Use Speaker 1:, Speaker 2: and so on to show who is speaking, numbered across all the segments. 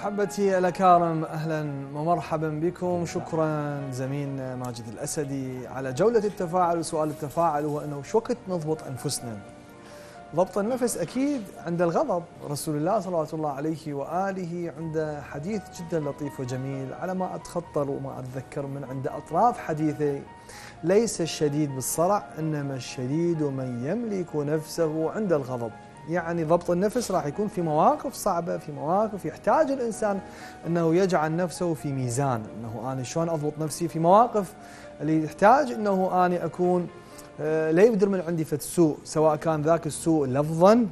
Speaker 1: أحبتي الأكارم، أهلا ومرحبا بكم. شكرا زميلنا ماجد الأسدي على جولة التفاعل وسؤال التفاعل، هو أنه شو وقت نضبط أنفسنا. ضبط النفس أكيد عند الغضب. رسول الله صلوات الله عليه وآله عنده حديث جدا لطيف وجميل، على ما أتخطر وما أتذكر من عند أطراف حديثه: ليس الشديد بالصرع إنما الشديد من يملك نفسه عند الغضب. يعني ضبط النفس راح يكون في مواقف صعبة، في مواقف يحتاج الإنسان أنه يجعل نفسه في ميزان، أنه أنا شلون أضبط نفسي في مواقف اللي يحتاج أنه أنا أكون لا يبدر من عندي فد سوء، سواء كان ذاك السوء لفظا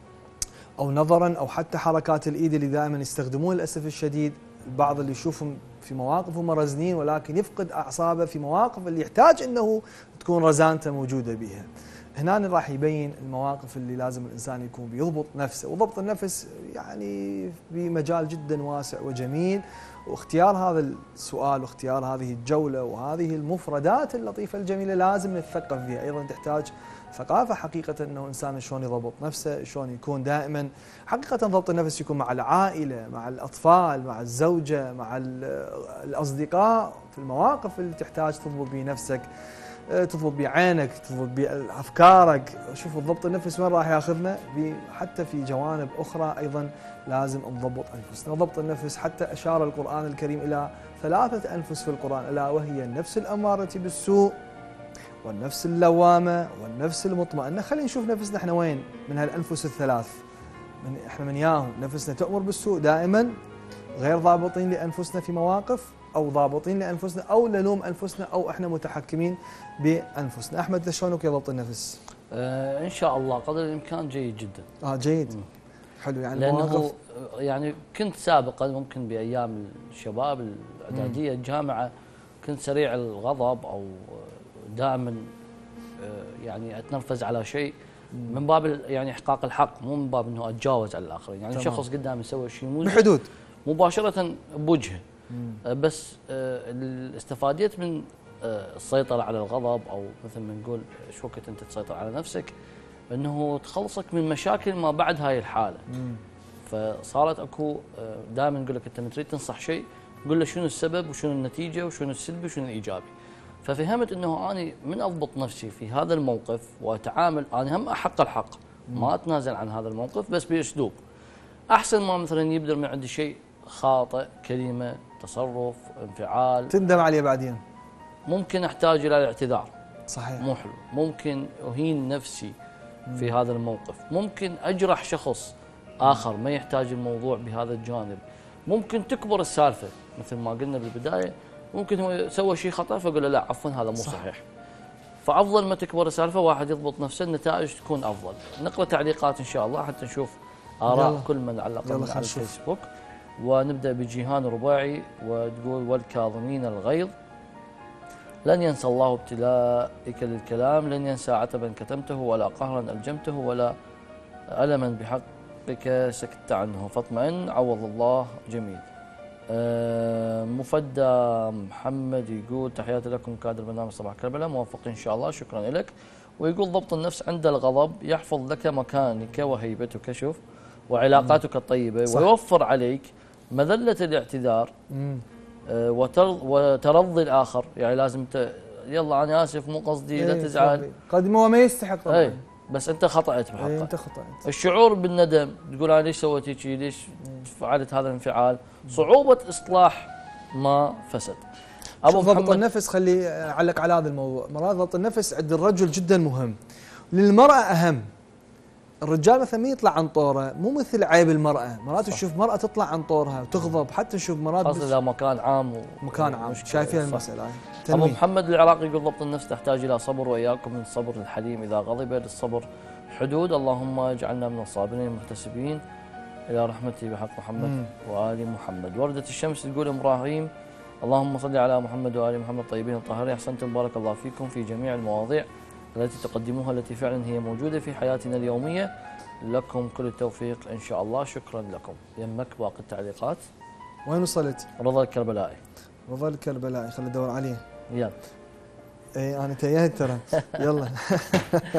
Speaker 1: أو نظرا أو حتى حركات الإيد اللي دائما يستخدمون للأسف الشديد. البعض اللي يشوفهم في مواقف هم رزنين ولكن يفقد أعصابه في مواقف اللي يحتاج أنه تكون رزانته موجودة بها. هنا راح يبين المواقف اللي لازم الإنسان يكون بيضبط نفسه. وضبط النفس يعني بمجال جدا واسع وجميل، واختيار هذا السؤال واختيار هذه الجولة وهذه المفردات اللطيفة الجميلة لازم نتثقف فيها. أيضا تحتاج ثقافة حقيقة أنه إنسان شلون يضبط نفسه، شلون يكون دائما حقيقة. ضبط النفس يكون مع العائلة، مع الأطفال، مع الزوجة، مع الأصدقاء، في المواقف اللي تحتاج تضبط بيه نفسك، تضبط بعينك، تضبط بأفكارك. شوفوا الضبط النفس وين راح ياخذنا، حتى في جوانب أخرى أيضا لازم نضبط أنفسنا. ضبط النفس حتى أشار القرآن الكريم إلى 3 أنفس في القرآن، ألا وهي النفس الأمارة بالسوء، والنفس اللوامة، والنفس المطمئنة. خلينا نشوف نفسنا احنا وين من هالأنفس الثلاث، احنا من ياهم. نفسنا تأمر بالسوء دائما، غير ضابطين لأنفسنا في مواقف، أو ضابطين لأنفسنا، أو نلوم أنفسنا، أو إحنا متحكمين بأنفسنا. أحمد شلونك يا ضبط النفس؟
Speaker 2: إن شاء الله قدر الإمكان جيد جدا.
Speaker 1: جيد. حلو. يعني
Speaker 2: لأنه يعني كنت سابقا ممكن بأيام الشباب الإعدادية الجامعة كنت سريع الغضب، أو دائما يعني أتنرفز على شيء من باب يعني إحقاق الحق، مو من باب إنه أتجاوز على الآخرين. يعني شخص قدامي يسوي شيء مو
Speaker 1: بحدود
Speaker 2: مباشرة بوجهه. بس استفاديت من السيطرة على الغضب، أو مثل ما نقول شو وقت أنت تسيطر على نفسك، أنه تخلصك من مشاكل ما بعد هاي الحالة. فصارت أكو دائما نقول لك أنت من تريد تنصح شيء قل له شنو السبب وشنو النتيجة وشنو السلبي وشنو الإيجابي. ففهمت أنه أنا من أضبط نفسي في هذا الموقف وأتعامل، أنا هم أحق الحق ما أتنازل عن هذا الموقف، بس بأسلوب أحسن ما مثلا يبدر من عندي شيء خاطئ، كلمة، تصرف، انفعال
Speaker 1: تندم عليه بعدين،
Speaker 2: ممكن احتاج الى الاعتذار.
Speaker 1: صحيح.
Speaker 2: مو حلو. ممكن اهين نفسي في هذا الموقف، ممكن اجرح شخص اخر ما يحتاج الموضوع بهذا الجانب. ممكن تكبر السالفه مثل ما قلنا بالبدايه، ممكن هو سوى شيء خطا فقول له لا عفوا هذا مو صحيح. فافضل ما تكبر السالفه واحد يضبط نفسه، النتائج تكون افضل. نقرا تعليقات ان شاء الله حتى نشوف اراء كل من علق على الفيسبوك. ونبدأ بجيهان رباعي، وتقول: والكاظمين الغيظ لن ينسى الله ابتلاءك للكلام، لن ينسى عتبا كتمته، ولا قهرا ألجمته، ولا ألما بحقك سكت عنه، فاطمئن عوض الله جميل. مفدى محمد يقول: تحياتي لكم كادر برنامج صباح كربلاء، موفق إن شاء الله، شكرا لك. ويقول: ضبط النفس عند الغضب يحفظ لك مكانك وهيبتك، شوف، وعلاقاتك الطيبة، ويوفر عليك مذلة الاعتذار وترضي الآخر. يعني لازم يلا أنا آسف مو قصدي، لا تزعل،
Speaker 1: قد ما يستحق طبعا،
Speaker 2: بس أنت خطأت بحقه.
Speaker 1: أنت خطأت. الشعور
Speaker 2: الشعور بالندم، تقول أنا ليش سويت هيك، ليش فعلت هذا الانفعال، صعوبة إصلاح ما فسد.
Speaker 1: أبو ضبط النفس، خلي أعلق على هذا الموضوع. مرات ضبط النفس عند الرجل جدا مهم، للمرأة أهم. الرجال مثلا ما يطلع عن طوره، مو مثل عيب المرأة. مرات تشوف مرأة تطلع عن طورها وتغضب، حتى نشوف مرات
Speaker 2: خاصة إذا مكان عام
Speaker 1: مكان عام شايفين المسألة.
Speaker 2: أبو محمد العراقي يقول: ضبط النفس تحتاج إلى صبر، وإياكم من الصبر الحليم، إذا غضب للصبر حدود، اللهم اجعلنا من الصابرين المحتسبين إلى رحمتي بحق محمد وآل محمد. وردة الشمس تقول: إبراهيم: اللهم صل على محمد وآل محمد طيبين الطاهرين، أحسنتم بارك الله فيكم في جميع المواضيع التي تقدموها، التي فعلا هي موجودة في حياتنا اليومية، لكم كل التوفيق إن شاء الله، شكرا لكم. يمك باقي التعليقات.
Speaker 1: وين وصلت؟
Speaker 2: رضا الكربلائي.
Speaker 1: رضا الكربلائي، خلي ندور عليه.
Speaker 2: يلا.
Speaker 1: اي انا تيهت ترى. يلا.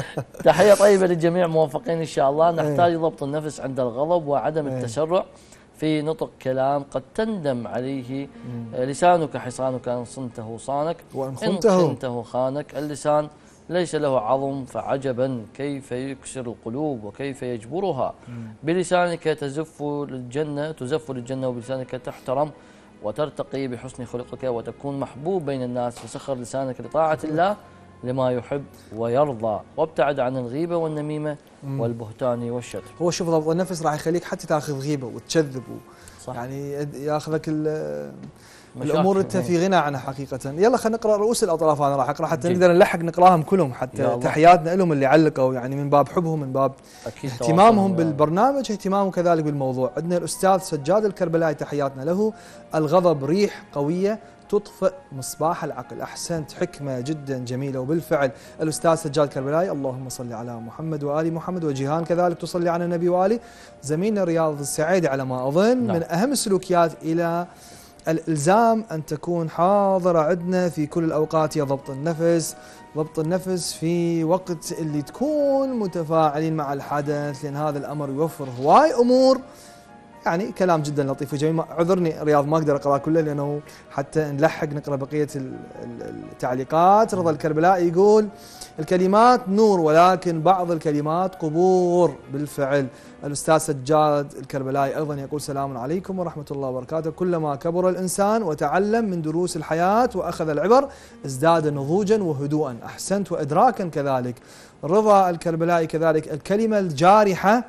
Speaker 2: تحية طيبة للجميع، موفقين إن شاء الله. نحتاج ضبط النفس عند الغضب وعدم التسرع في نطق كلام قد تندم عليه. لسانك حصانك إن صنته صانك
Speaker 1: وإن
Speaker 2: إن خنته خانك. اللسان ليس له عظم فعجبا كيف يكسر القلوب وكيف يجبرها. بلسانك تزف للجنة وبلسانك تحترم وترتقي بحسن خلقك وتكون محبوب بين الناس. فسخر لسانك لطاعة الله لما يحب ويرضى وابتعد عن الغيبة والنميمة والبهتان والشتم.
Speaker 1: هو شوف ضبط النفس راح يخليك حتى تاخذ غيبة وتكذب
Speaker 2: صح.
Speaker 1: يعني ياخذك الامور انت في غنى عنها حقيقه. يلا خلينا نقرا رؤوس الاطراف. انا راح اقرا حتى نقدر نلحق نقراهم كلهم، حتى تحياتنا لهم اللي علقوا يعني من باب حبهم، من باب اهتمامهم بالبرنامج، اهتمامهم كذلك بالموضوع. عندنا الاستاذ سجاد الكربلائي تحياتنا له. الغضب ريح قويه تطفئ مصباح العقل. احسنت، حكمه جدا جميله. وبالفعل الاستاذ سجاد الكربلائي اللهم صل على محمد وال محمد. وجيهان كذلك تصلي على النبي واله. زميلنا رياض السعيدي على ما اظن من اهم السلوكيات الى الالزام ان تكون حاضره عندنا في كل الاوقات هي ضبط النفس. ضبط النفس في وقت اللي تكون متفاعلين مع الحدث، لان هذا الامر يوفر هواي امور. يعني كلام جدا لطيف وجميل. اعذرني رياض ما اقدر اقرا كله لانه حتى نلحق نقرا بقيه التعليقات. رضا الكربلائي يقول الكلمات نور ولكن بعض الكلمات قبور. بالفعل الاستاذ سجاد الكربلائي ايضا يقول سلام عليكم ورحمه الله وبركاته. كلما كبر الانسان وتعلم من دروس الحياه واخذ العبر ازداد نضوجا وهدوءا. احسنت وادراكا كذلك. رضا الكربلائي كذلك الكلمه الجارحه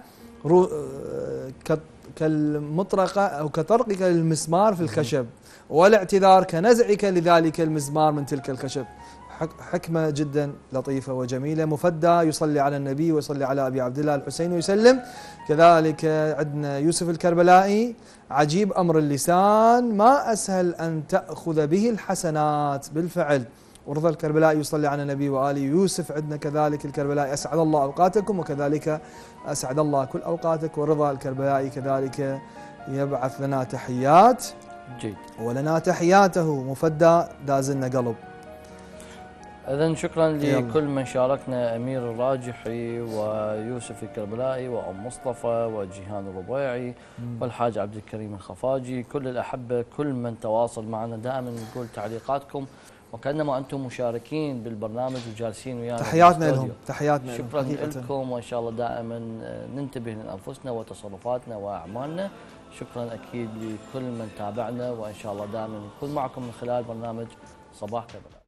Speaker 1: كالمطرقة أو كطرقك للمسمار في الخشب، والاعتذار كنزعك لذلك المزمار من تلك الخشب. حكمة جدا لطيفة وجميلة. مفدى يصلي على النبي ويصلي على أبي عبد الله الحسين ويسلم. كذلك عندنا يوسف الكربلائي عجيب أمر اللسان ما أسهل أن تأخذ به الحسنات. بالفعل. ورضا الكربلائي يصلي على النبي وآله. يوسف عندنا كذلك الكربلائي أسعد الله أوقاتكم وكذلك أسعد الله كل أوقاتك. ورضا الكربلائي كذلك يبعث لنا تحيات
Speaker 2: جيد
Speaker 1: ولنا تحياته. مفدى دازلنا قلب.
Speaker 2: إذن شكرا لكل من شاركنا، أمير الراجحي ويوسف الكربلائي وأم مصطفى وجيهان الربيعي والحاج عبد الكريم الخفاجي، كل الأحبة، كل من تواصل معنا. دائما نقول تعليقاتكم وكأنما أنتم مشاركين بالبرنامج وجالسين ويانا.
Speaker 1: تحياتنا لهم، تحياتنا
Speaker 2: شكرا لكم، وإن شاء الله دائما ننتبه لأنفسنا وتصرفاتنا وأعمالنا. شكرا أكيد لكل من تابعنا، وإن شاء الله دائما نكون معكم من خلال برنامج صباح كربلاء.